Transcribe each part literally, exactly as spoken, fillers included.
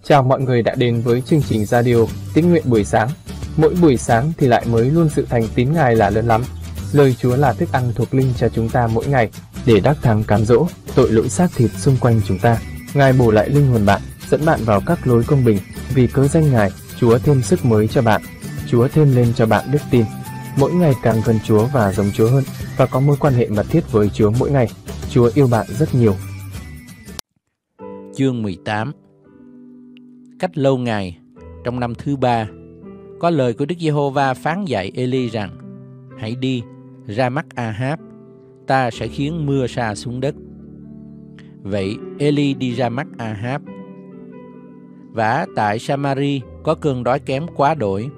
Chào mọi người đã đến với chương trình radio Tín nguyện buổi sáng. Mỗi buổi sáng thì lại mới luôn sự thành tín Ngài là lớn lắm. Lời Chúa là thức ăn thuộc linh cho chúng ta mỗi ngày để đắc thắng cám dỗ tội lỗi xác thịt xung quanh chúng ta. Ngài bổ lại linh hồn bạn, dẫn bạn vào các lối công bình. Vì cớ danh Ngài, Chúa thêm sức mới cho bạn. Chúa thêm lên cho bạn đức tin. Mỗi ngày càng gần Chúa và giống Chúa hơn, và có mối quan hệ mật thiết với Chúa mỗi ngày. Chúa yêu bạn rất nhiều. Chương mười tám. Cách lâu ngày, trong năm thứ ba, có lời của Đức Giê-hô-va phán dạy Ê-li rằng: hãy đi ra mắt A-háp, ta sẽ khiến mưa sa xuống đất. Vậy Ê-li đi ra mắt A-háp. Vả tại Sa-ma-ri có cơn đói kém quá đổi.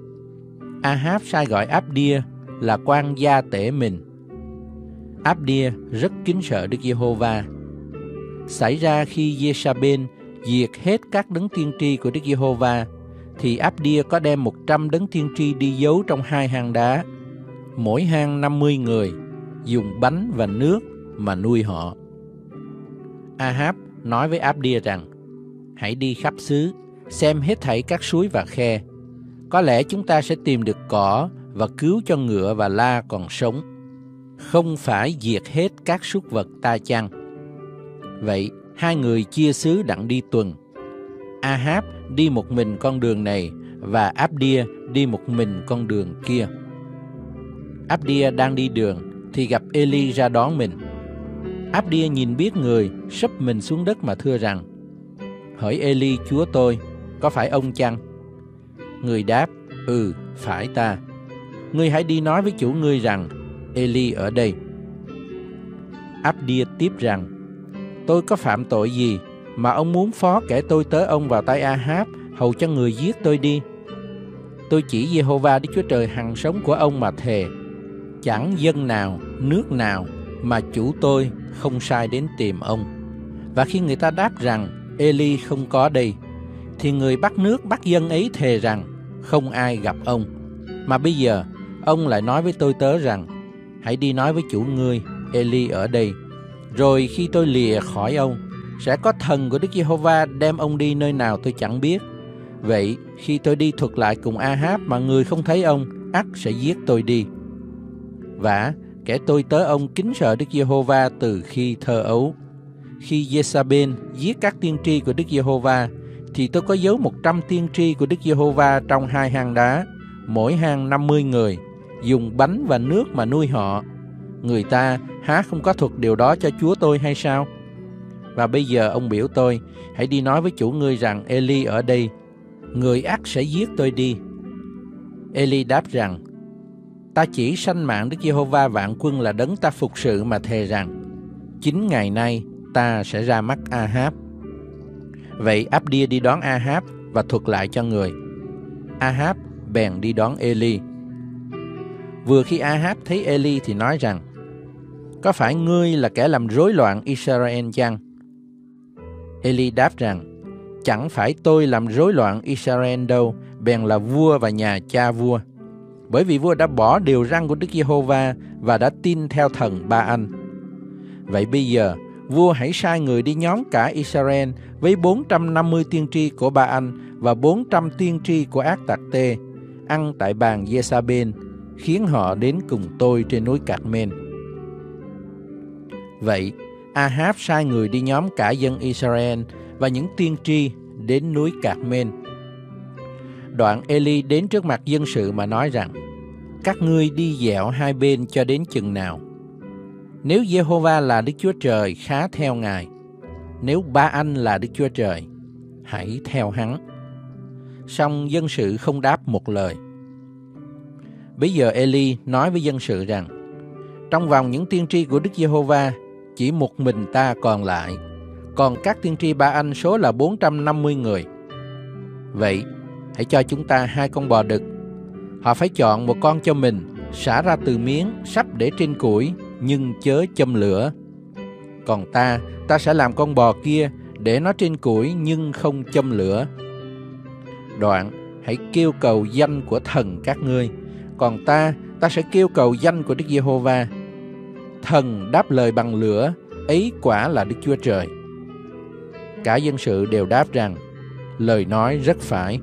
A-háp sai gọi Áp-đia là quan gia tể mình. Áp-đia rất kính sợ Đức Giê-hô-va. Xảy ra khi Giê-sa-bên diệt hết các đấng tiên tri của Đức Giê-hô-va, thì Áp-đia có đem một trăm đấng tiên tri đi giấu trong hai hang đá, mỗi hang năm mươi người, dùng bánh và nước mà nuôi họ. A-háp nói với Áp-đia rằng: hãy đi khắp xứ, xem hết thảy các suối và khe. Có lẽ chúng ta sẽ tìm được cỏ và cứu cho ngựa và la còn sống. Không phải diệt hết các súc vật ta chăng? Vậy hai người chia xứ đặng đi tuần. A-háp đi một mình con đường này, và Áp-đia đi một mình con đường kia. Áp-đia đang đi đường thì gặp Ê-li ra đón mình. Áp-đia nhìn biết người, sấp mình xuống đất mà thưa rằng: hỡi Ê-li chúa tôi, có phải ông chăng? Người đáp: ừ, phải ta. Ngươi hãy đi nói với chủ ngươi rằng Ê-li ở đây. Áp-đia tiếp rằng: tôi có phạm tội gì mà ông muốn phó kẻ tôi tớ ông vào tay A-háp, hầu cho người giết tôi đi? Tôi chỉ Giê-hô-va Đức Chúa Trời hằng sống của ông mà thề, chẳng dân nào, nước nào mà chủ tôi không sai đến tìm ông. Và khi người ta đáp rằng Ê-li không có đây, thì người bắt nước bắt dân ấy thề rằng không ai gặp ông. Mà bây giờ ông lại nói với tôi tớ rằng: hãy đi nói với chủ ngươi, Ê-li ở đây. Rồi khi tôi lìa khỏi ông, sẽ có thần của Đức Giê-hô-va đem ông đi nơi nào tôi chẳng biết. Vậy khi tôi đi thuật lại cùng A-háp mà người không thấy ông, ắt sẽ giết tôi đi. Vả kẻ tôi tớ ông kính sợ Đức Giê-hô-va từ khi thơ ấu. Khi Giê-sa-bên giết các tiên tri của Đức Giê-hô-va, thì tôi có giấu một trăm tiên tri của Đức Giê-hô-va trong hai hang đá, mỗi hang năm mươi người, dùng bánh và nước mà nuôi họ. Người ta há không có thuật điều đó cho chúa tôi hay sao? Và bây giờ ông biểu tôi: hãy đi nói với chủ ngươi rằng Ê-li ở đây, người ắt sẽ giết tôi đi. Ê-li đáp rằng: ta chỉ sanh mạng Đức Giê-hô-va vạn quân là đấng ta phục sự mà thề rằng chính ngày nay ta sẽ ra mắt A-háp. Vậy Áp-đia đi đón A-háp và thuật lại cho người. A-háp bèn đi đón Ê-li. Vừa khi A-háp thấy Ê-li thì nói rằng: có phải ngươi là kẻ làm rối loạn Israel chăng? Ê-li đáp rằng: chẳng phải tôi làm rối loạn Israel đâu, bèn là vua và nhà cha vua. Bởi vì vua đã bỏ điều răn của Đức Giê-hô-va và đã tin theo thần Ba-anh. Vậy bây giờ vua hãy sai người đi nhóm cả Israel với bốn trăm năm mươi tiên tri của Ba-anh và bốn trăm tiên tri của Ác-tạc-tê, ăn tại bàn Giê-sa-bên, khiến họ đến cùng tôi trên núi Cạc-men. Vậy A-háp sai người đi nhóm cả dân Israel và những tiên tri đến núi Cạc-men. Đoạn Ê-li đến trước mặt dân sự mà nói rằng: các ngươi đi dạo hai bên cho đến chừng nào? Nếu Giê-hô-va là Đức Chúa Trời, khá theo Ngài. Nếu Ba-anh là Đức Chúa Trời, hãy theo hắn. Song dân sự không đáp một lời. Bây giờ Ê-li nói với dân sự rằng: trong vòng những tiên tri của Đức Giê-hô-va, chỉ một mình ta còn lại, còn các tiên tri Ba-anh số là bốn trăm năm mươi người. Vậy hãy cho chúng ta hai con bò đực. Họ phải chọn một con cho mình, xả ra từ miếng, sắp để trên củi, nhưng chớ châm lửa. Còn ta, ta sẽ làm con bò kia, để nó trên củi nhưng không châm lửa. Đoạn hãy kêu cầu danh của thần các ngươi, còn ta, ta sẽ kêu cầu danh của Đức Giê-hô-va. Thần đáp lời bằng lửa, ấy quả là Đức Chúa Trời. Cả dân sự đều đáp rằng: lời nói rất phải.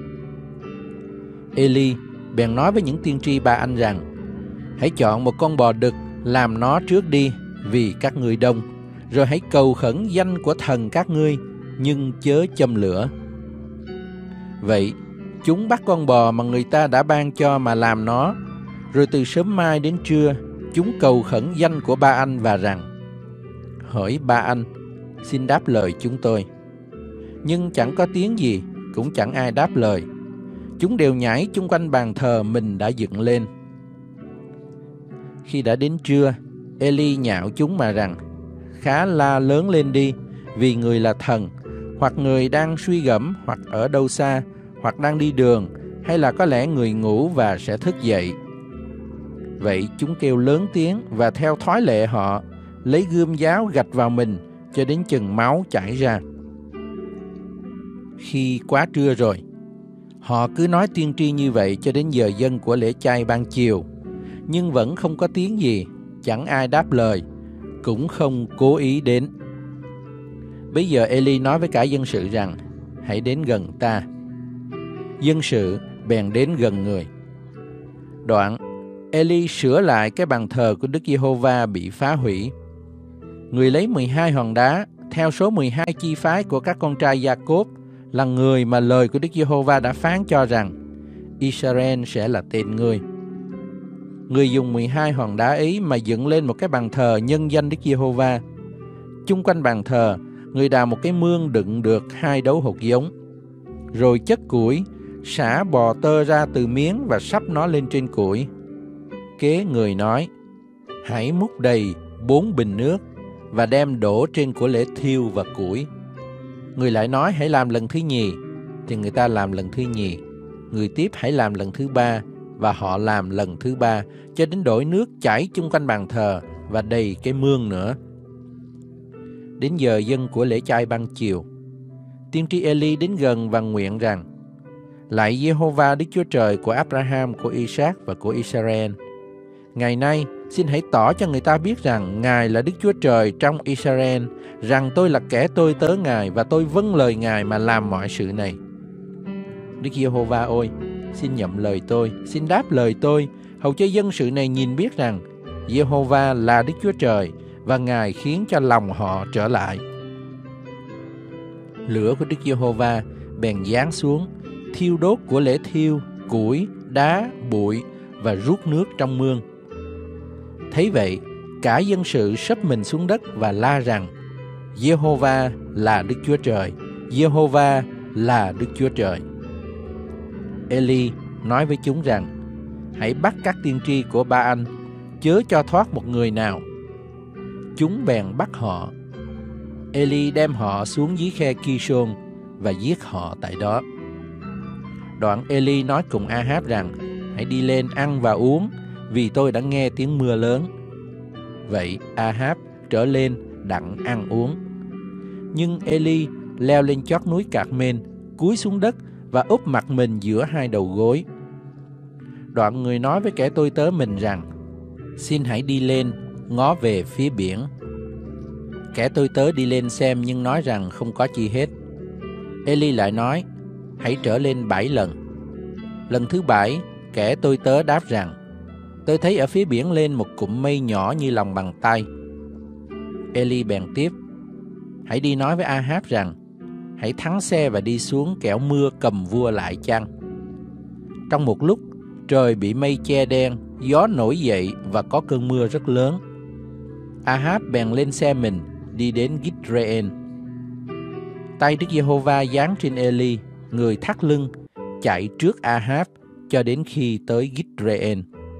Eli bèn nói với những tiên tri ba anh rằng: hãy chọn một con bò đực làm nó trước đi, vì các ngươi đông, rồi hãy cầu khẩn danh của thần các ngươi, nhưng chớ châm lửa. Vậy chúng bắt con bò mà người ta đã ban cho mà làm nó, rồi từ sớm mai đến trưa chúng cầu khẩn danh của ba anh và rằng: hỡi ba anh, xin đáp lời chúng tôi. Nhưng chẳng có tiếng gì, cũng chẳng ai đáp lời. Chúng đều nhảy chung quanh bàn thờ mình đã dựng lên. Khi đã đến trưa, Eli nhạo chúng mà rằng: khá la lớn lên đi, vì người là thần, hoặc người đang suy gẫm, hoặc ở đâu xa, hoặc đang đi đường, hay là có lẽ người ngủ và sẽ thức dậy. Vậy chúng kêu lớn tiếng, và theo thói lệ họ, lấy gươm giáo gạch vào mình, cho đến chừng máu chảy ra. Khi quá trưa rồi, họ cứ nói tiên tri như vậy cho đến giờ dân của lễ chay ban chiều, nhưng vẫn không có tiếng gì, chẳng ai đáp lời, cũng không cố ý đến. Bây giờ Eli nói với cả dân sự rằng: hãy đến gần ta. Dân sự bèn đến gần người. Đoạn Eli sửa lại cái bàn thờ của Đức Giê-hô-va bị phá hủy. Người lấy mười hai hòn đá theo số mười hai chi phái của các con trai Gia-cốp, là người mà lời của Đức Giê-hô-va đã phán cho rằng Israel sẽ là tên ngươi. Người dùng mười hai hòn đá ấy mà dựng lên một cái bàn thờ nhân danh Đức Giê-hô-va. Chung quanh bàn thờ, người đào một cái mương đựng được hai đấu hột giống, rồi chất củi, xả bò tơ ra từ miếng và sắp nó lên trên củi. Kế người nói: hãy múc đầy bốn bình nước và đem đổ trên của lễ thiêu và củi. Người lại nói: hãy làm lần thứ nhì, thì người ta làm lần thứ nhì. Người tiếp: hãy làm lần thứ ba, và họ làm lần thứ ba, cho đến đổi nước chảy chung quanh bàn thờ và đầy cái mương nữa. Đến giờ dân của lễ chay ban chiều, tiên tri Eli đến gần và nguyện rằng: lạy Giê-hô-va Đức Chúa Trời của Abraham, của Isaac và của Israel, ngày nay xin hãy tỏ cho người ta biết rằng Ngài là Đức Chúa Trời trong Israel, rằng tôi là kẻ tôi tớ Ngài, và tôi vâng lời Ngài mà làm mọi sự này. Đức Giê-hô-va ơi, xin nhậm lời tôi, xin đáp lời tôi, hầu cho dân sự này nhìn biết rằng Giê-hô-va là Đức Chúa Trời, và Ngài khiến cho lòng họ trở lại. Lửa của Đức Giê-hô-va bèn giáng xuống, thiêu đốt của lễ thiêu, củi, đá, bụi và rút nước trong mương. Thấy vậy, cả dân sự sấp mình xuống đất và la rằng: Giê-hô-va là Đức Chúa Trời, Giê-hô-va là Đức Chúa Trời. Eli nói với chúng rằng: hãy bắt các tiên tri của ba anh, chớ cho thoát một người nào. Chúng bèn bắt họ. Eli đem họ xuống dưới khe Ki-sôn và giết họ tại đó. Đoạn Eli nói cùng A-háp rằng: hãy đi lên ăn và uống, vì tôi đã nghe tiếng mưa lớn. Vậy A-háp trở lên đặng ăn uống. Nhưng Eli leo lên chót núi Cạc-mên, cúi xuống đất và úp mặt mình giữa hai đầu gối. Đoạn người nói với kẻ tôi tớ mình rằng: xin hãy đi lên, ngó về phía biển. Kẻ tôi tớ đi lên xem nhưng nói rằng không có chi hết. Eli lại nói: hãy trở lên bảy lần. Lần thứ bảy, kẻ tôi tớ đáp rằng: tôi thấy ở phía biển lên một cụm mây nhỏ như lòng bàn tay. Eli bèn tiếp: hãy đi nói với A-háp rằng: hãy thắng xe và đi xuống, kẻo mưa cầm vua lại chăng. Trong một lúc, trời bị mây che đen, gió nổi dậy và có cơn mưa rất lớn. A-háp bèn lên xe mình, đi đến Gitreên. Tay Đức Giê-hô-va giáng trên Eli, người thắt lưng, chạy trước A-háp cho đến khi tới Gitreên.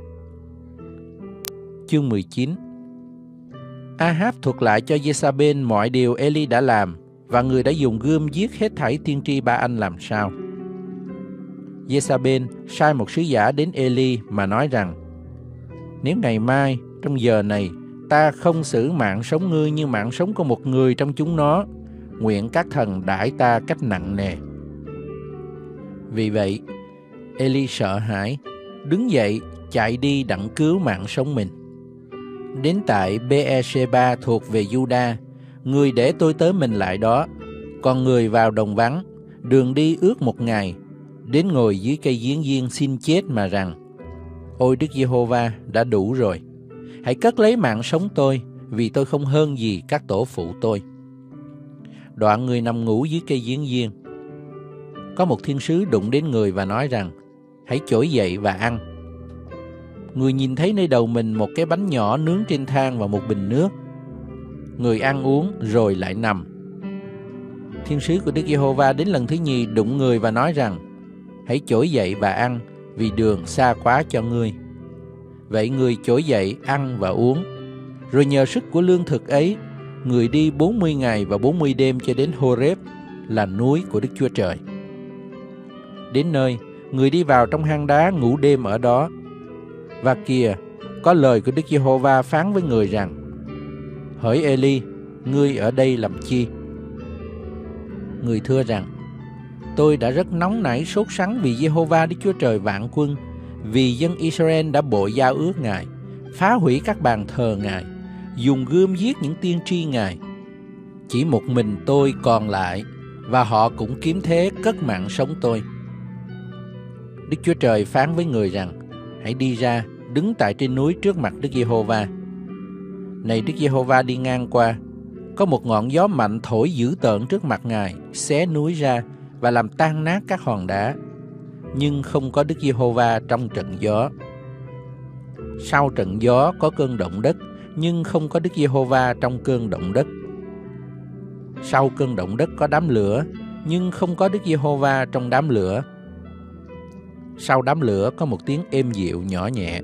Chương mười chín. A-háp thuật lại cho Giê-sa-bên mọi điều Eli đã làm, và người đã dùng gươm giết hết thảy tiên tri ba anh làm sao. Giê-sa-bên sai một sứ giả đến Eli mà nói rằng: nếu ngày mai trong giờ này ta không xử mạng sống ngươi như mạng sống của một người trong chúng nó, nguyện các thần đãi ta cách nặng nề. Vì vậy Eli sợ hãi, đứng dậy chạy đi đặng cứu mạng sống mình. Đến tại Bê-e-sê-ba thuộc về Giu-đa, người để tôi tớ mình lại đó, còn người vào đồng vắng, đường đi ước một ngày, đến ngồi dưới cây giếng diên xin chết mà rằng: Ôi Đức Giê-hô-va, đã đủ rồi, hãy cất lấy mạng sống tôi, vì tôi không hơn gì các tổ phụ tôi. Đoạn người nằm ngủ dưới cây giếng diên. Có một thiên sứ đụng đến người và nói rằng: Hãy trỗi dậy và ăn. Người nhìn thấy nơi đầu mình một cái bánh nhỏ nướng trên than và một bình nước. Người ăn uống rồi lại nằm. Thiên sứ của Đức Giê-hô-va đến lần thứ nhì đụng người và nói rằng: Hãy trỗi dậy và ăn, vì đường xa quá cho ngươi. Vậy người trỗi dậy ăn và uống. Rồi nhờ sức của lương thực ấy, người đi bốn mươi ngày và bốn mươi đêm cho đến Hô-rép, là núi của Đức Chúa Trời. Đến nơi, người đi vào trong hang đá ngủ đêm ở đó. Và kìa, có lời của Đức Giê-hô-va phán với người rằng: Hỡi Ê-li, ngươi ở đây làm chi? Người thưa rằng: Tôi đã rất nóng nảy sốt sắng vì Giê-hô-va Đức Chúa Trời vạn quân, vì dân Israel đã bội giao ước Ngài, phá hủy các bàn thờ Ngài, dùng gươm giết những tiên tri Ngài. Chỉ một mình tôi còn lại, và họ cũng kiếm thế cất mạng sống tôi. Đức Chúa Trời phán với người rằng: Hãy đi ra, đứng tại trên núi trước mặt Đức Giê-hô-va. Này Đức Giê-hô-va đi ngang qua, có một ngọn gió mạnh thổi dữ tợn trước mặt Ngài, xé núi ra và làm tan nát các hòn đá. Nhưng không có Đức Giê-hô-va trong trận gió. Sau trận gió có cơn động đất, nhưng không có Đức Giê-hô-va trong cơn động đất. Sau cơn động đất có đám lửa, nhưng không có Đức Giê-hô-va trong đám lửa. Sau đám lửa có một tiếng êm dịu nhỏ nhẹ.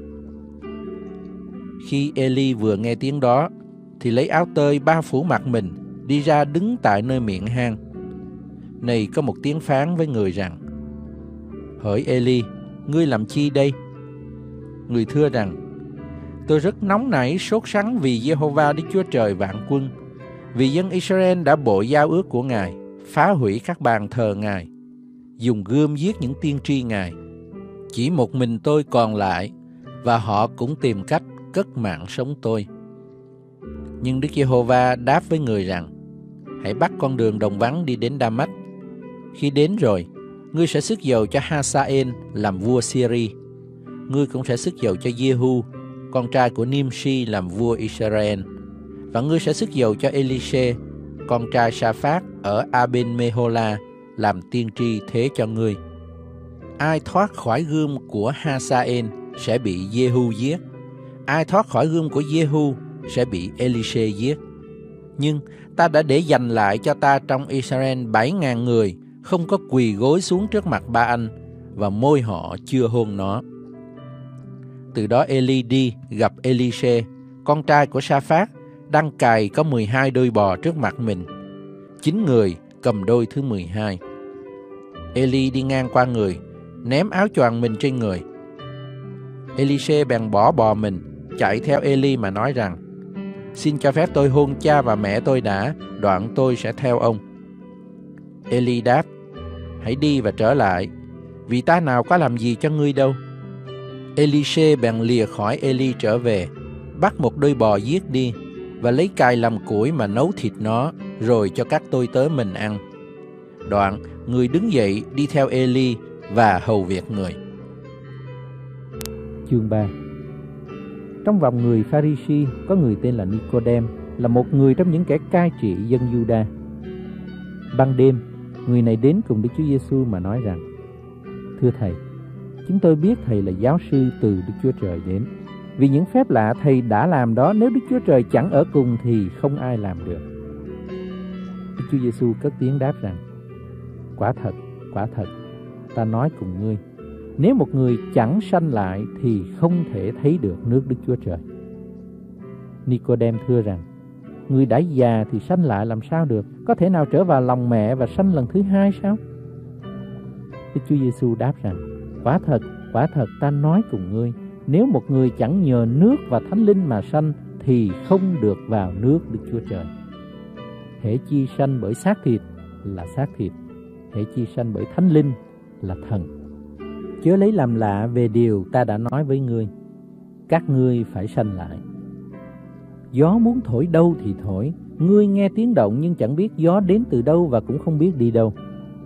Khi Ê-li vừa nghe tiếng đó, thì lấy áo tơi bao phủ mặt mình, đi ra đứng tại nơi miệng hang. Này có một tiếng phán với người rằng: Hỡi Ê-li, ngươi làm chi đây? Người thưa rằng: Tôi rất nóng nảy sốt sắng vì Giê-hô-va Đức Chúa Trời vạn quân, vì dân Israel đã bội giao ước của Ngài, phá hủy các bàn thờ Ngài, dùng gươm giết những tiên tri Ngài. Chỉ một mình tôi còn lại, và họ cũng tìm cách cất mạng sống tôi. Nhưng Đức Giê-hô-va đáp với người rằng: Hãy bắt con đường đồng vắng đi đến Đa-mách. Khi đến rồi, ngươi sẽ xức dầu cho Ha-sa-ên làm vua Syri. Ngươi cũng sẽ xức dầu cho Giê-hu, con trai của Nim-si làm vua Israel. Và ngươi sẽ xức dầu cho Ê-li-shê, con trai Sa-phát ở A-bên-mê-hô-la, làm tiên tri thế cho ngươi. Ai thoát khỏi gươm của Ha-sa-ên sẽ bị Giê-hu giết. Ai thoát khỏi gươm của Giê-hu sẽ bị Ê-li-shê giết. Nhưng ta đã để dành lại cho ta trong Israel bảy ngàn người, không có quỳ gối xuống trước mặt Ba-anh, và môi họ chưa hôn nó. Từ đó Ê-li đi gặp Ê-li-shê, con trai của Sa-phát, đang cài có mười hai đôi bò trước mặt mình. Chín người cầm đôi thứ mười hai. Ê-li đi ngang qua người, ném áo choàng mình trên người. Ê-li-shê bèn bỏ bò mình, chạy theo Ê-li mà nói rằng: Xin cho phép tôi hôn cha và mẹ tôi đã, đoạn tôi sẽ theo ông. Ê-li đáp: Hãy đi và trở lại, vì ta nào có làm gì cho ngươi đâu. Ê-li-shê bèn lìa khỏi Ê-li trở về, bắt một đôi bò giết đi, và lấy cài làm củi mà nấu thịt nó, rồi cho các tôi tớ mình ăn. Đoạn người đứng dậy đi theo Ê-li và hầu việc người. Chương ba. Trong vòng người Pha-ri-si có người tên là Ni-cô-đem, là một người trong những kẻ cai trị dân Giu-đa. Ban đêm, người này đến cùng Đức Chúa Giê-xu mà nói rằng: Thưa Thầy, chúng tôi biết Thầy là giáo sư từ Đức Chúa Trời đến. Vì những phép lạ Thầy đã làm đó, nếu Đức Chúa Trời chẳng ở cùng thì không ai làm được. Đức Chúa Giê-xu cất tiếng đáp rằng: Quả thật, quả thật, ta nói cùng ngươi, nếu một người chẳng sanh lại thì không thể thấy được nước Đức Chúa Trời. Ni-cô-đem thưa rằng: Người đã già thì sanh lại làm sao được? Có thể nào trở vào lòng mẹ và sanh lần thứ hai sao? Đức Chúa Giê-xu đáp rằng: Quả thật, quả thật ta nói cùng ngươi, nếu một người chẳng nhờ nước và Thánh Linh mà sanh thì không được vào nước Đức Chúa Trời. Hễ chi sanh bởi xác thịt là xác thịt, hễ chi sanh bởi Thánh Linh là thần. Chớ lấy làm lạ về điều ta đã nói với ngươi, các ngươi phải sanh lại. Gió muốn thổi đâu thì thổi, ngươi nghe tiếng động nhưng chẳng biết gió đến từ đâu và cũng không biết đi đâu.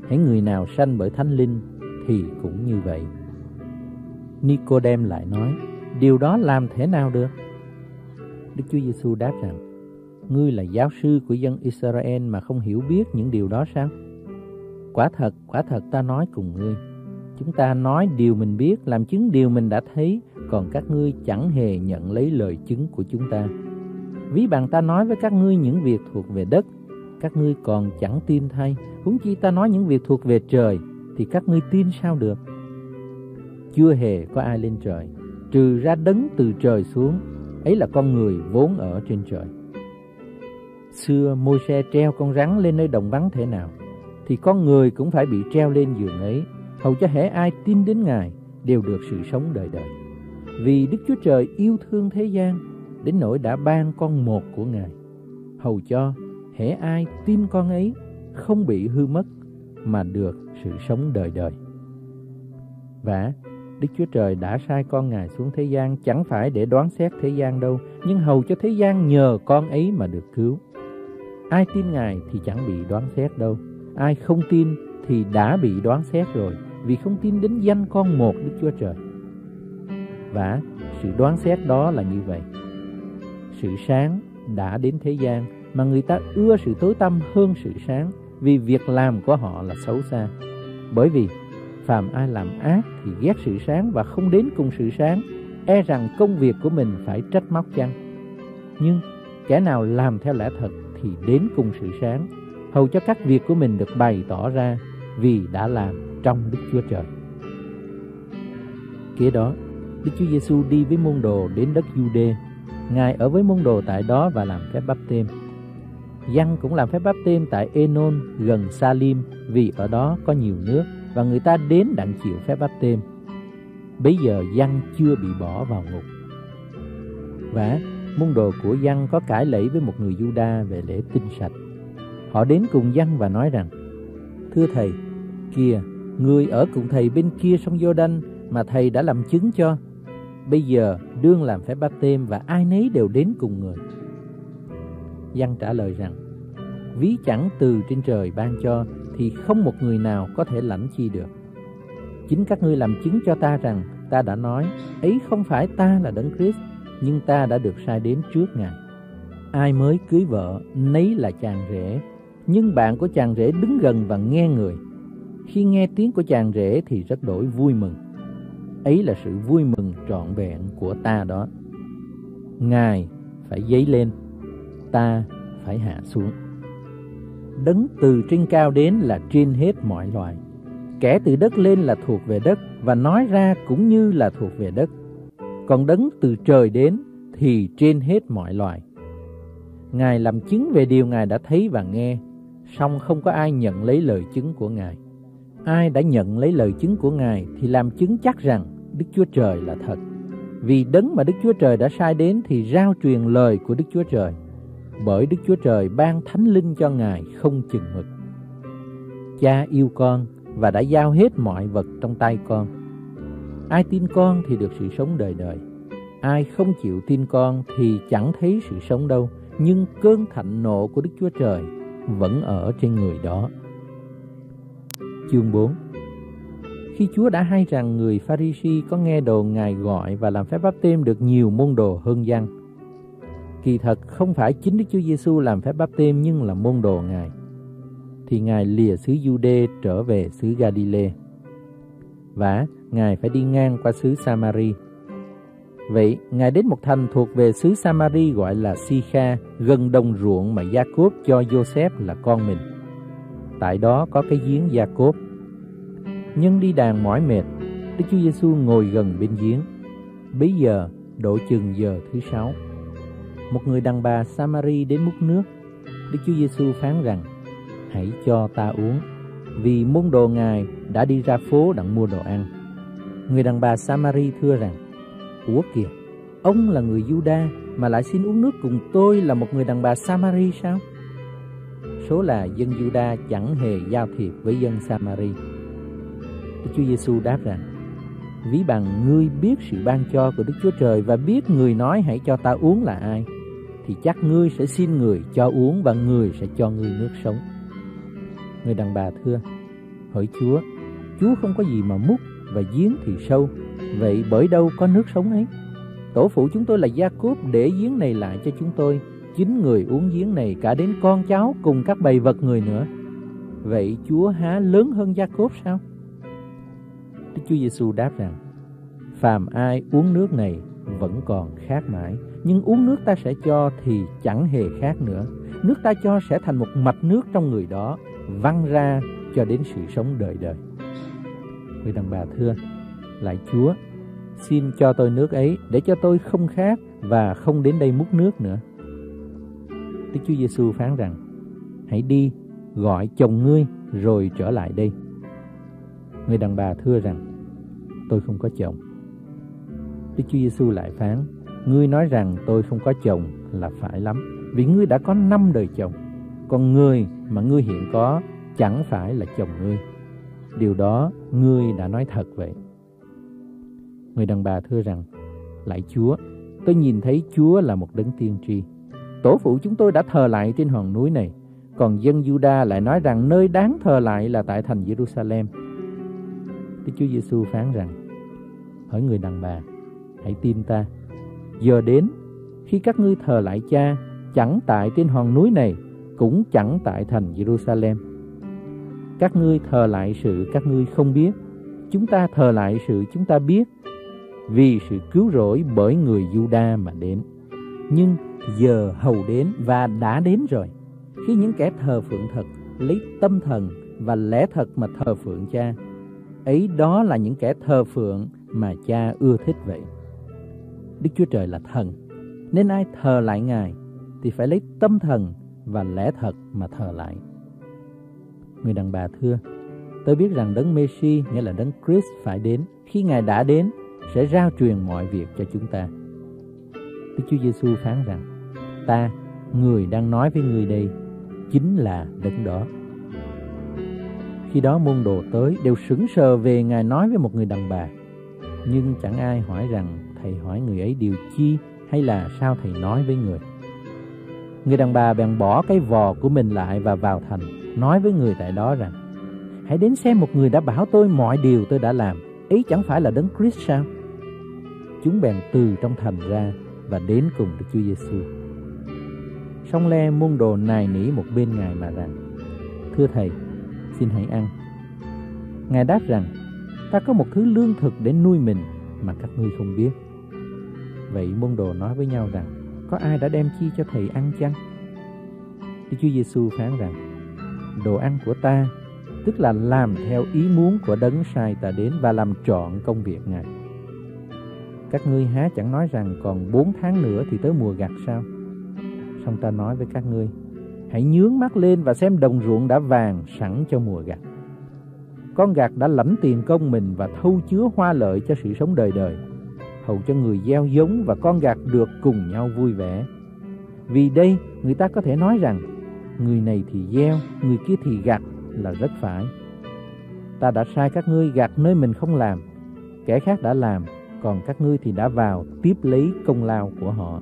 hễ người nào sanh bởi Thánh Linh thì cũng như vậy. Nicodem lại nói, điều đó làm thế nào được? Đức Chúa Giêsu đáp rằng, ngươi là giáo sư của dân Israel mà không hiểu biết những điều đó sao? Quả thật, quả thật ta nói cùng ngươi, chúng ta nói điều mình biết, làm chứng điều mình đã thấy, còn các ngươi chẳng hề nhận lấy lời chứng của chúng ta. Ví bằng ta nói với các ngươi những việc thuộc về đất, các ngươi còn chẳng tin thay, huống chi ta nói những việc thuộc về trời, thì các ngươi tin sao được? Chưa hề có ai lên trời, trừ ra đấng từ trời xuống, ấy là con người vốn ở trên trời. Xưa Môi-se treo con rắn lên nơi đồng vắng thể nào, thì con người cũng phải bị treo lên giường ấy, hầu cho hễ ai tin đến Ngài đều được sự sống đời đời. Vì Đức Chúa Trời yêu thương thế gian, đến nỗi đã ban con một của Ngài, hầu cho hễ ai tin con ấy không bị hư mất, mà được sự sống đời đời. Và Đức Chúa Trời đã sai con Ngài xuống thế gian chẳng phải để đoán xét thế gian đâu, nhưng hầu cho thế gian nhờ con ấy mà được cứu. Ai tin Ngài thì chẳng bị đoán xét đâu, ai không tin thì đã bị đoán xét rồi, vì không tin đến danh con một Đức Chúa Trời. Và sự đoán xét đó là như vậy: sự sáng đã đến thế gian, mà người ta ưa sự tối tăm hơn sự sáng, vì việc làm của họ là xấu xa. Bởi vì phàm ai làm ác thì ghét sự sáng và không đến cùng sự sáng, e rằng công việc của mình phải trách móc chăng. Nhưng kẻ nào làm theo lẽ thật thì đến cùng sự sáng, hầu cho các việc của mình được bày tỏ ra, vì đã làm trong Đức Chúa Trời. Kế đó, Đức Chúa Giêsu đi với môn đồ đến đất Giu-đê. Ngài ở với môn đồ tại đó và làm phép báp têm. Giăng cũng làm phép báp têm tại Ê-nôn gần Sa-lim, vì ở đó có nhiều nước và người ta đến đặng chịu phép báp têm. Bấy giờ Giăng chưa bị bỏ vào ngục. Và môn đồ của Giăng có cãi lẫy với một người Giu-đa về lễ tinh sạch. Họ đến cùng Giăng và nói rằng: Thưa thầy, kìa, người ở cùng thầy bên kia sông Giô-đanh mà thầy đã làm chứng cho. Bây giờ đương làm phép báp têm và ai nấy đều đến cùng người. Giăng trả lời rằng: Ví chẳng từ trên trời ban cho thì không một người nào có thể lãnh chi được. Chính các ngươi làm chứng cho ta rằng ta đã nói ấy không phải ta là Đấng Christ, nhưng ta đã được sai đến trước Ngài. Ai mới cưới vợ nấy là chàng rể, nhưng bạn của chàng rể đứng gần và nghe người. Khi nghe tiếng của chàng rể thì rất đổi vui mừng. Ấy là sự vui mừng trọn vẹn của ta đó. Ngài phải dấy lên, ta phải hạ xuống. Đấng từ trên cao đến là trên hết mọi loài. Kẻ từ đất lên là thuộc về đất, và nói ra cũng như là thuộc về đất. Còn đấng từ trời đến thì trên hết mọi loài. Ngài làm chứng về điều Ngài đã thấy và nghe, song không có ai nhận lấy lời chứng của Ngài. Ai đã nhận lấy lời chứng của Ngài thì làm chứng chắc rằng Đức Chúa Trời là thật. Vì đấng mà Đức Chúa Trời đã sai đến thì rao truyền lời của Đức Chúa Trời, bởi Đức Chúa Trời ban Thánh Linh cho Ngài không chừng mực. Cha yêu con và đã giao hết mọi vật trong tay con. Ai tin con thì được sự sống đời đời. Ai không chịu tin con thì chẳng thấy sự sống đâu, nhưng cơn thạnh nộ của Đức Chúa Trời vẫn ở trên người đó. Chương bốn. Khi Chúa đã hay rằng người Pha-ri-si có nghe đồn Ngài gọi và làm phép báp têm được nhiều môn đồ hơn Giăng. Kỳ thật không phải chính Đức Chúa Giêsu làm phép báp têm, nhưng là môn đồ Ngài. Thì Ngài lìa xứ Giu-đê trở về xứ Ga-li-lê, và Ngài phải đi ngang qua xứ Sa-ma-ri. Vậy Ngài đến một thành thuộc về xứ Sa-ma-ri gọi là Si-kha, gần đồng ruộng mà Gia-cốp cho Giô-xép là con mình. Tại đó có cái giếng Gia-cốp. Nhân đi đàn mỏi mệt, Đức Chúa Giêsu ngồi gần bên giếng. Bấy giờ độ chừng giờ thứ sáu, một người đàn bà Sa-ma-ri đến múc nước. Đức Chúa Giêsu phán rằng: Hãy cho ta uống, vì môn đồ Ngài đã đi ra phố đặng mua đồ ăn. Người đàn bà Sa-ma-ri thưa rằng: Ủa kìa, ông là người Giu-đa mà lại xin uống nước cùng tôi là một người đàn bà Sa-ma-ri sao? Số là dân Giu-đa chẳng hề giao thiệp với dân Sa-ma-ri. Đức Chúa Giêsu đáp rằng: Ví bằng ngươi biết sự ban cho của Đức Chúa Trời và biết người nói hãy cho ta uống là ai, thì chắc ngươi sẽ xin người cho uống và người sẽ cho ngươi nước sống. Người đàn bà thưa: Hỡi Chúa, Chúa không có gì mà múc và giếng thì sâu, vậy bởi đâu có nước sống ấy? Tổ phụ chúng tôi là Gia-cốp để giếng này lại cho chúng tôi, chính người uống giếng này, cả đến con cháu cùng các bầy vật người nữa. Vậy Chúa há lớn hơn Gia-cốp sao? Đức Chúa Giêsu đáp rằng: phàm ai uống nước này vẫn còn khát mãi, nhưng uống nước ta sẽ cho thì chẳng hề khát nữa. Nước ta cho sẽ thành một mạch nước trong người đó, văng ra cho đến sự sống đời đời. Người đàn bà thưa: lạy Chúa, xin cho tôi nước ấy để cho tôi không khát và không đến đây múc nước nữa. Đức Chúa Giêsu phán rằng: hãy đi, gọi chồng ngươi rồi trở lại đây. Người đàn bà thưa rằng: tôi không có chồng. Đức Chúa Giêsu lại phán: ngươi nói rằng tôi không có chồng là phải lắm, vì ngươi đã có năm đời chồng, còn người mà ngươi hiện có chẳng phải là chồng ngươi. Điều đó ngươi đã nói thật vậy. Người đàn bà thưa rằng: lạy Chúa, tôi nhìn thấy Chúa là một đấng tiên tri. Tổ phụ chúng tôi đã thờ lại trên hòn núi này, còn dân Giu-đa lại nói rằng nơi đáng thờ lại là tại thành Giê-ru-sa-lem. Đức Chúa Giêsu phán rằng: hỡi người đàn bà, hãy tin ta. Giờ đến khi các ngươi thờ lại Cha, chẳng tại trên hòn núi này, cũng chẳng tại thành Giê-ru-sa-lem. Các ngươi thờ lại sự các ngươi không biết, chúng ta thờ lại sự chúng ta biết, vì sự cứu rỗi bởi người Giu-đa mà đến. Nhưng giờ hầu đến và đã đến rồi, khi những kẻ thờ phượng thật lấy tâm thần và lẽ thật mà thờ phượng Cha. Ấy đó là những kẻ thờ phượng mà Cha ưa thích vậy. Đức Chúa Trời là thần, nên ai thờ lại Ngài thì phải lấy tâm thần và lẽ thật mà thờ lại. Người đàn bà thưa: tôi biết rằng đấng Mê-si, nghĩa là đấng Christ phải đến. Khi Ngài đã đến, sẽ rao truyền mọi việc cho chúng ta. Đức Chúa Giêsu phán rằng: ta, người đang nói với người đây, chính là đấng đó. Khi đó môn đồ tới đều sững sờ về Ngài nói với một người đàn bà, nhưng chẳng ai hỏi rằng Thầy hỏi người ấy điều chi, hay là sao Thầy nói với người. Người đàn bà bèn bỏ cái vò của mình lại và vào thành, nói với người tại đó rằng: hãy đến xem một người đã bảo tôi mọi điều tôi đã làm, ấy chẳng phải là đấng Christ sao? Chúng bèn từ trong thành ra và đến cùng Đức Chúa Giêsu. Song le môn đồ nài nỉ một bên Ngài mà rằng: thưa Thầy, xin hãy ăn. Ngài đáp rằng: ta có một thứ lương thực để nuôi mình mà các ngươi không biết. Vậy môn đồ nói với nhau rằng: có ai đã đem chi cho Thầy ăn chăng? Đức Chúa Giêsu phán rằng: đồ ăn của ta, tức là làm theo ý muốn của đấng sai ta đến và làm trọn công việc Ngài. Các ngươi há chẳng nói rằng còn bốn tháng nữa thì tới mùa gặt sao? Song ta nói với các ngươi, hãy nhướng mắt lên và xem đồng ruộng đã vàng sẵn cho mùa gặt. Con gặt đã lãnh tiền công mình và thâu chứa hoa lợi cho sự sống đời đời, hầu cho người gieo giống và con gặt được cùng nhau vui vẻ. Vì đây người ta có thể nói rằng, người này thì gieo, người kia thì gặt là rất phải. Ta đã sai các ngươi gặt nơi mình không làm, kẻ khác đã làm, còn các ngươi thì đã vào tiếp lấy công lao của họ.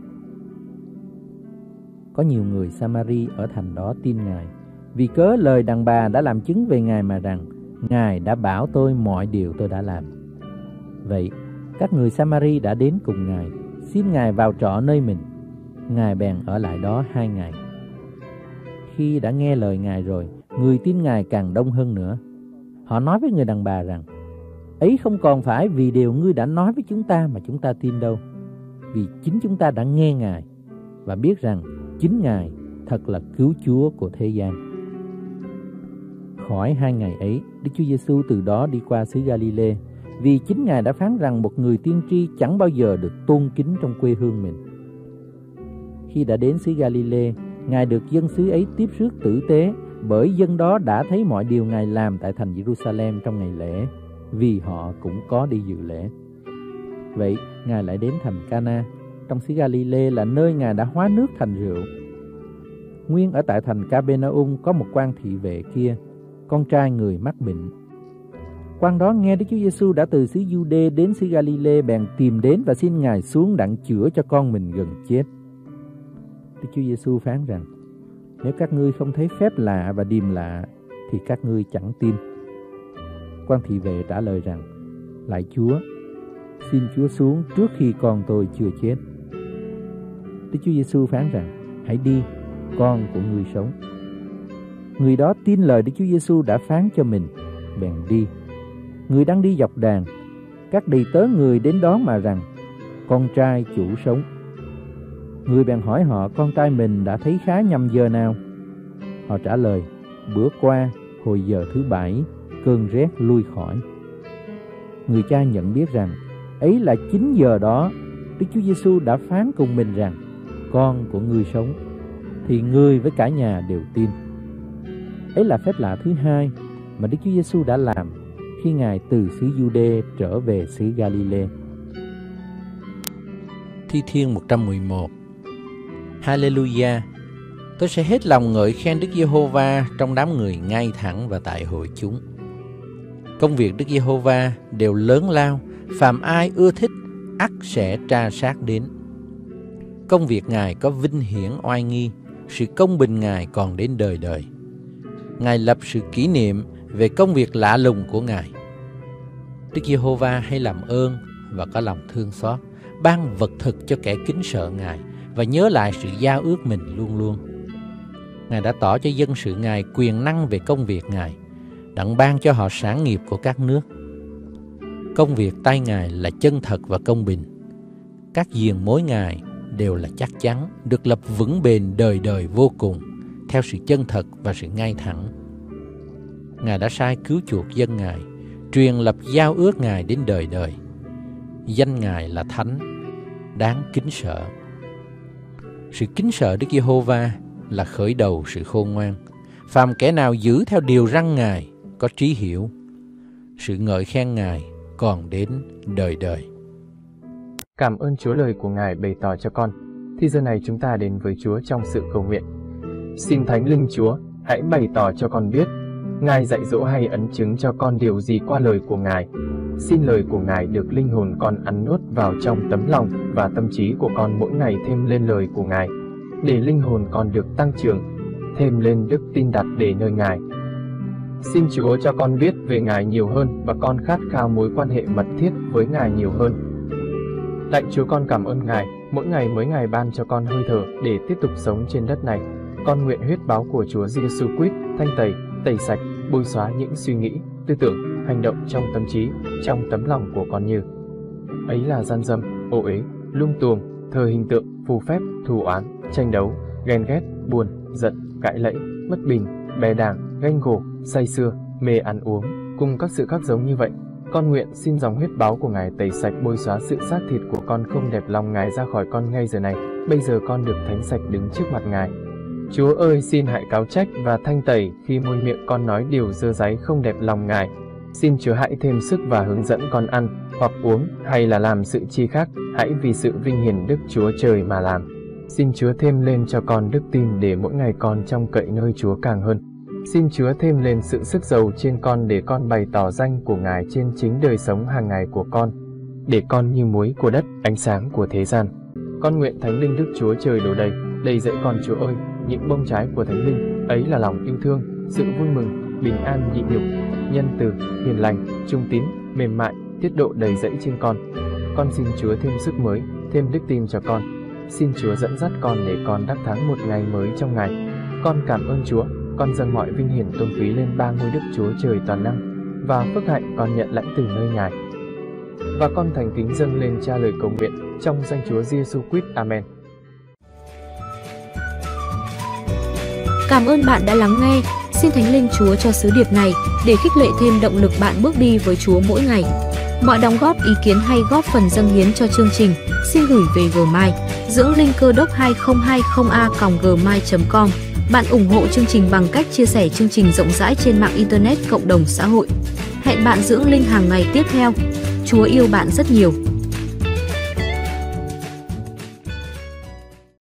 Có nhiều người Sa-ma-ri ở thành đó tin Ngài, vì cớ lời đàn bà đã làm chứng về Ngài mà rằng, Ngài đã bảo tôi mọi điều tôi đã làm. Vậy các người Sa-ma-ri đã đến cùng Ngài, xin Ngài vào trọ nơi mình. Ngài bèn ở lại đó hai ngày. Khi đã nghe lời Ngài rồi, người tin Ngài càng đông hơn nữa. Họ nói với người đàn bà rằng, ấy không còn phải vì điều ngươi đã nói với chúng ta mà chúng ta tin đâu, vì chính chúng ta đã nghe Ngài và biết rằng chính Ngài thật là cứu Chúa của thế gian. Khỏi hai ngày ấy, Đức Chúa Giêsu từ đó đi qua xứ Ga-li-lê, vì chính Ngài đã phán rằng một người tiên tri chẳng bao giờ được tôn kính trong quê hương mình. Khi đã đến xứ Ga-li-lê, Ngài được dân xứ ấy tiếp rước tử tế, bởi dân đó đã thấy mọi điều Ngài làm tại thành Giê-ru-sa-lem trong ngày lễ, vì họ cũng có đi dự lễ. Vậy Ngài lại đến thành Ca-na trong xứ Ga-li-lê, là nơi Ngài đã hóa nước thành rượu. Nguyên ở tại thành Ca-bê-na-um có một quan thị vệ kia, con trai người mắc bệnh. Quan đó nghe Đức Chúa Giêsu đã từ xứ Giu-đê đến xứ Ga-li-lê, bèn tìm đến và xin Ngài xuống đặng chữa cho con mình gần chết. Đức Chúa Giêsu phán rằng, nếu các ngươi không thấy phép lạ và điềm lạ thì các ngươi chẳng tin. Quan thị vệ trả lời rằng: Lạy Chúa, xin Chúa xuống trước khi con tôi chưa chết. Đức Chúa Giêsu phán rằng: Hãy đi, con của ngươi sống. Người đó tin lời Đức Chúa Giêsu đã phán cho mình, bèn đi. Người đang đi dọc đàn, các đầy tớ người đến đón mà rằng: Con trai chủ sống. Người bèn hỏi họ con trai mình đã thấy khá nhằm giờ nào. Họ trả lời: Bữa qua, hồi giờ thứ bảy, cơn rét lui khỏi. Người cha nhận biết rằng ấy là chính giờ đó Đức Chúa Giêsu đã phán cùng mình rằng: Con của ngươi sống. Thì người với cả nhà đều tin. Ấy là phép lạ thứ hai mà Đức Chúa Giêsu đã làm khi Ngài từ xứ Giu-đê trở về xứ Ga-li-lê. Thi Thiên một trăm mười một. Hallelujah! Tôi sẽ hết lòng ngợi khen Đức Giê-hô-va trong đám người ngay thẳng và tại hội chúng. Công việc Đức Giê-hô-va đều lớn lao, phàm ai ưa thích ắt sẽ tra sát đến. Công việc Ngài có vinh hiển oai nghi, sự công bình Ngài còn đến đời đời. Ngài lập sự kỷ niệm về công việc lạ lùng của Ngài. Đức Giê-hô-va hay làm ơn và có lòng thương xót, ban vật thực cho kẻ kính sợ Ngài và nhớ lại sự giao ước mình luôn luôn. Ngài đã tỏ cho dân sự Ngài quyền năng về công việc Ngài, đặng ban cho họ sản nghiệp của các nước. Công việc tay Ngài là chân thật và công bình. Các giềng mối Ngài đều là chắc chắn, được lập vững bền đời đời vô cùng, theo sự chân thật và sự ngay thẳng. Ngài đã sai cứu chuộc dân Ngài, truyền lập giao ước Ngài đến đời đời. Danh Ngài là Thánh, đáng kính sợ. Sự kính sợ Đức Giê-hô-va là khởi đầu sự khôn ngoan. Phàm kẻ nào giữ theo điều răn Ngài có trí hiểu. Sự ngợi khen Ngài còn đến đời đời. Cảm ơn Chúa lời của Ngài bày tỏ cho con. Thì giờ này chúng ta đến với Chúa trong sự cầu nguyện. Xin Thánh Linh Chúa, hãy bày tỏ cho con biết, Ngài dạy dỗ hay ấn chứng cho con điều gì qua lời của Ngài. Xin lời của Ngài được linh hồn con ăn nuốt vào trong tấm lòng và tâm trí của con mỗi ngày thêm lên lời của Ngài, để linh hồn con được tăng trưởng, thêm lên đức tin đặt để nơi Ngài. Xin Chúa cho con biết về Ngài nhiều hơn và con khát khao mối quan hệ mật thiết với Ngài nhiều hơn. Lạy Chúa, con cảm ơn Ngài, mỗi ngày mới Ngài ban cho con hơi thở để tiếp tục sống trên đất này. Con nguyện huyết báo của Chúa Giêsu Christ thanh tẩy, tẩy sạch, bôi xóa những suy nghĩ, tư tưởng, hành động trong tâm trí, trong tấm lòng của con như ấy là gian dâm, ô uế, lung tuồng, thờ hình tượng, phù phép, thù oán, tranh đấu, ghen ghét, buồn, giận, cãi lẫy, bất bình, bè đảng, ganh gổ, say sưa, mê ăn uống, cùng các sự khác giống như vậy. Con nguyện xin dòng huyết báo của Ngài tẩy sạch, bôi xóa sự xác thịt của con không đẹp lòng Ngài ra khỏi con ngay giờ này. Bây giờ con được thánh sạch đứng trước mặt Ngài. Chúa ơi, xin hãy cáo trách và thanh tẩy khi môi miệng con nói điều dơ dáy không đẹp lòng Ngài. Xin Chúa hãy thêm sức và hướng dẫn con ăn, hoặc uống, hay là làm sự chi khác, hãy vì sự vinh hiển Đức Chúa Trời mà làm. Xin Chúa thêm lên cho con đức tin để mỗi ngày con trông cậy nơi Chúa càng hơn. Xin Chúa thêm lên sự sức giàu trên con để con bày tỏ danh của Ngài trên chính đời sống hàng ngày của con, để con như muối của đất, ánh sáng của thế gian. Con nguyện Thánh Linh Đức Chúa Trời đổ đầy, đầy dẫy con Chúa ơi, những bông trái của Thánh Linh, ấy là lòng yêu thương, sự vui mừng, bình an nhịn nhục, nhân từ, hiền lành, trung tín, mềm mại, tiết độ đầy dẫy trên con. Con xin Chúa thêm sức mới, thêm đức tin cho con. Xin Chúa dẫn dắt con để con đắc thắng một ngày mới trong Ngài. Con cảm ơn Chúa, con dâng mọi vinh hiển tôn quý lên ba ngôi Đức Chúa Trời toàn năng, và phước hạnh con nhận lãnh từ nơi Ngài. Và con thành kính dâng lên Cha lời cầu nguyện trong danh Chúa Giêsu Christ. Amen. Cảm ơn bạn đã lắng nghe. Xin Thánh Linh Chúa cho sứ điệp này để khích lệ thêm động lực bạn bước đi với Chúa mỗi ngày. Mọi đóng góp, ý kiến hay góp phần dâng hiến cho chương trình xin gửi về Gmail dưỡng linh cơ đốc hai không hai không a còng gmail chấm com. Bạn ủng hộ chương trình bằng cách chia sẻ chương trình rộng rãi trên mạng Internet, cộng đồng xã hội. Hẹn bạn dưỡng linh hàng ngày tiếp theo. Chúa yêu bạn rất nhiều.